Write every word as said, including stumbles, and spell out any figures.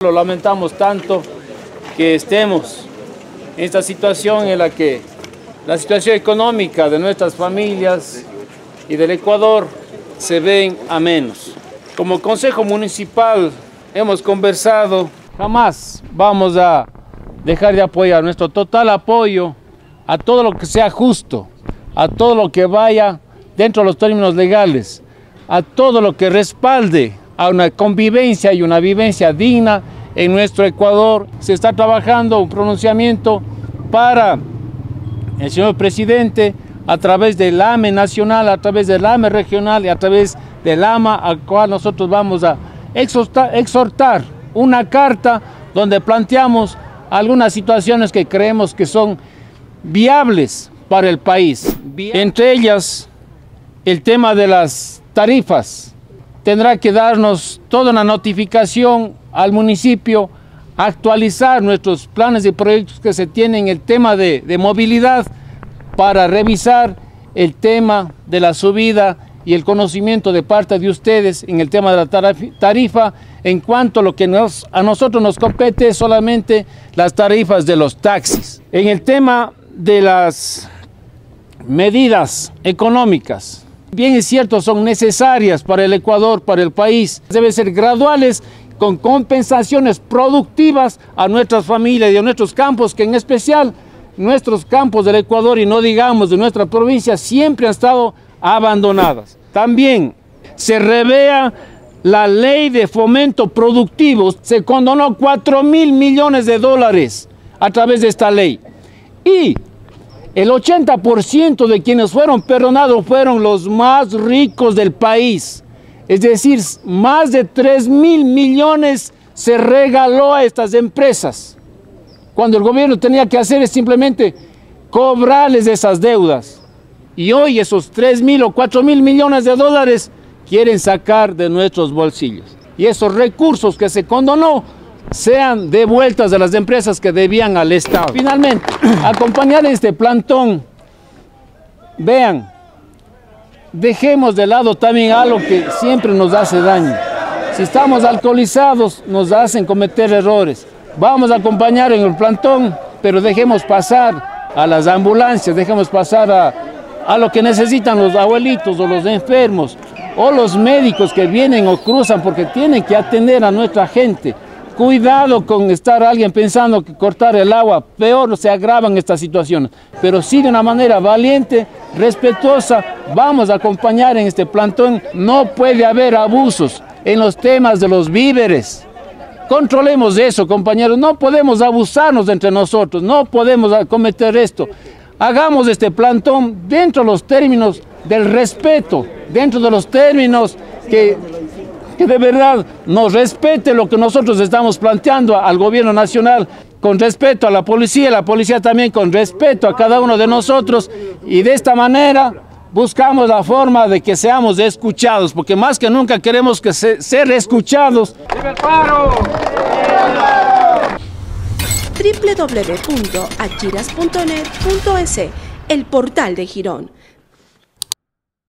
Lo lamentamos tanto que estemos en esta situación en la que la situación económica de nuestras familias y del Ecuador se ven a menos. Como Consejo Municipal hemos conversado, jamás vamos a dejar de apoyar, nuestro total apoyo a todo lo que sea justo, a todo lo que vaya dentro de los términos legales, a todo lo que respalde a una convivencia y una vivencia digna en nuestro Ecuador. Se está trabajando un pronunciamiento para el señor presidente a través del A M E nacional, a través del A M E regional y a través del A M A, al cual nosotros vamos a exhortar, exhortar una carta donde planteamos algunas situaciones que creemos que son viables para el país. Entre ellas, el tema de las tarifas. Tendrá que darnos toda una notificación al municipio, actualizar nuestros planes y proyectos que se tienen en el tema de, de movilidad para revisar el tema de la subida y el conocimiento de parte de ustedes en el tema de la tarifa, en cuanto a lo que nos, a nosotros nos compete es solamente las tarifas de los taxis. En el tema de las medidas económicas, bien es cierto, son necesarias para el Ecuador, para el país. Deben ser graduales, con compensaciones productivas a nuestras familias y a nuestros campos, que en especial nuestros campos del Ecuador, y no digamos de nuestra provincia, siempre han estado abandonadas. También se revea la ley de fomento productivo. Se condonó cuatro mil millones de dólares a través de esta ley. Y el ochenta por ciento de quienes fueron perdonados fueron los más ricos del país. Es decir, más de tres mil millones se regaló a estas empresas, cuando el gobierno tenía que hacer es simplemente cobrarles esas deudas. Y hoy esos tres mil o cuatro mil millones de dólares quieren sacar de nuestros bolsillos. Y esos recursos que se condonó sean devueltas de las empresas que debían al Estado. Finalmente, acompañar este plantón, vean, dejemos de lado también algo que siempre nos hace daño. Si estamos alcoholizados, nos hacen cometer errores. Vamos a acompañar en el plantón, pero dejemos pasar a las ambulancias, dejemos pasar a, a lo que necesitan los abuelitos o los enfermos o los médicos que vienen o cruzan porque tienen que atender a nuestra gente. Cuidado con estar alguien pensando que cortar el agua, peor se agravan estas situaciones, pero sí de una manera valiente, respetuosa, vamos a acompañar en este plantón. No puede haber abusos en los temas de los víveres. Controlemos eso, compañeros, no podemos abusarnos entre nosotros, no podemos cometer esto. Hagamos este plantón dentro de los términos del respeto, dentro de los términos que... que de verdad nos respete lo que nosotros estamos planteando al gobierno nacional, con respeto a la policía, la policía también con respeto a cada uno de nosotros, y de esta manera buscamos la forma de que seamos escuchados, porque más que nunca queremos que se, ser escuchados. ¡Viva el paro! doble u doble u doble u punto achiras punto net punto es, el portal de Girón.